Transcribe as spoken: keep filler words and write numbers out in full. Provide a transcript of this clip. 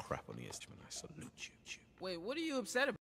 crap on the instrument. I salute you. Wait, what are you upset about?